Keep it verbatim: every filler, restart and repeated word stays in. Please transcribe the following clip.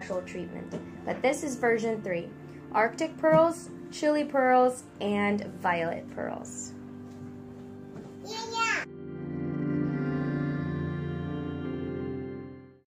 natural treatment. But this is version three. Arctic pearls, chili pearls, and violet pearls.